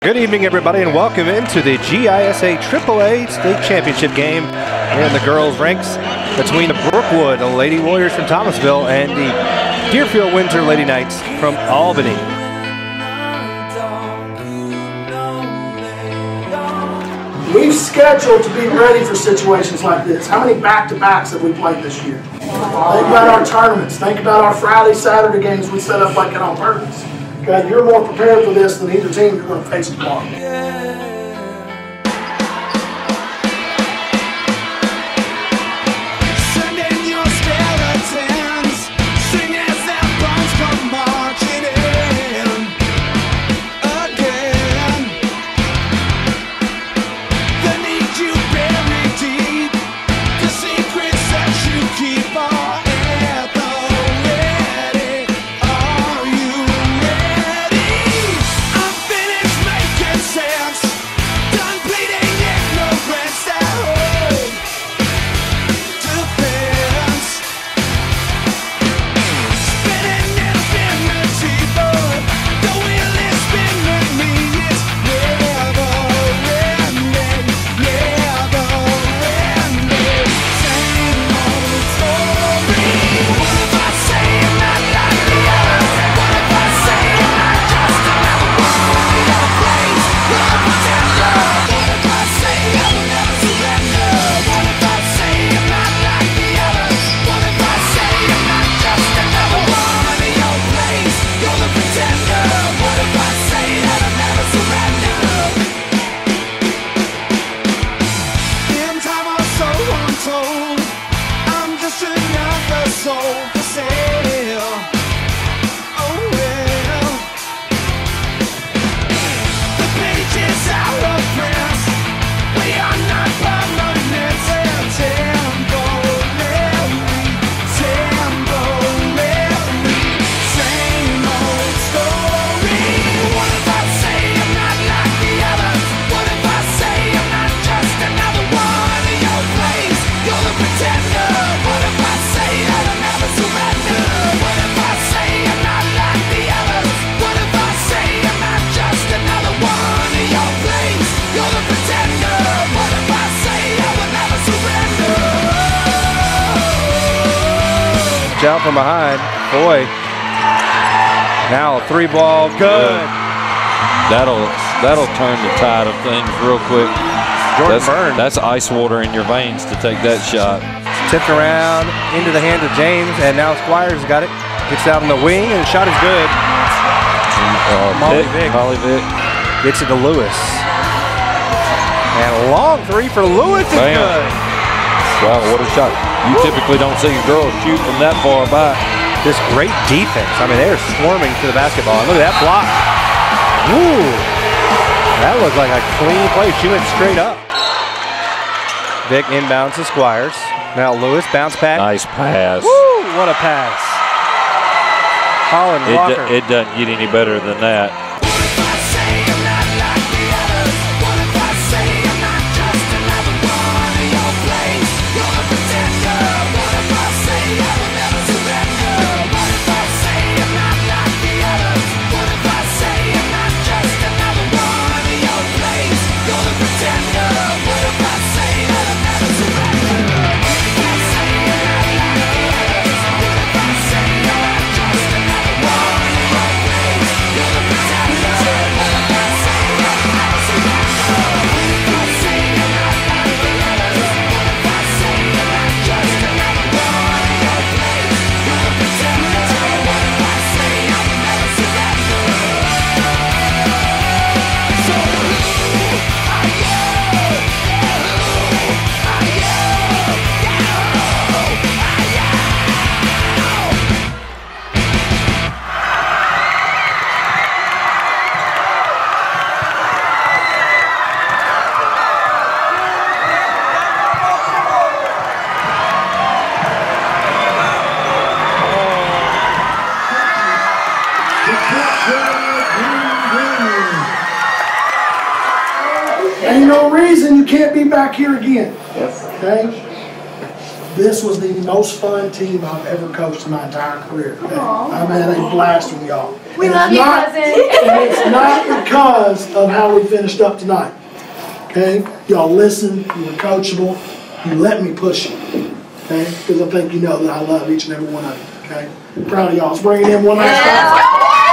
Good evening, everybody, and welcome into the GISA AAA State Championship game here in the girls' ranks between the Brookwood Lady Warriors from Thomasville and the Deerfield Windsor Lady Knights from Albany. We've scheduled to be ready for situations like this. How many back-to-backs have we played this year? Think about our tournaments. Think about our Friday, Saturday games we set up like that on purpose. Okay, you're more prepared for this than either team you're going to face tomorrow. Out from behind, boy. Now a 3-ball, good. That'll turn the tide of things real quick. Jordan Byrne. That's ice water in your veins to take that shot. Tipped around into the hands of James, and now Squires got it. Gets out on the wing, and the shot is good. Molly Vick gets it to Lewis. And a long three for Lewis is good. Wow, what a shot. You typically don't see girls shoot from that far back. This great defense. I mean, they're swarming to the basketball. And look at that block. Ooh. That looked like a clean play. She went straight up. Vick inbounds to Squires. Now Lewis, bounce back. Nice pass. Woo, what a pass. Holland Walker. It doesn't get any better than that. Ain't no reason you can't be back here again. Okay? This was the most fun team I've ever coached in my entire career. I've had a blast with y'all. We love you, cousin. And it's not because of how we finished up tonight. Okay? Y'all listen, you were coachable, you let me push you. Okay? Because I think you know that I love each and every one of you. Okay? Proud of y'all. Let's bring it in one last time.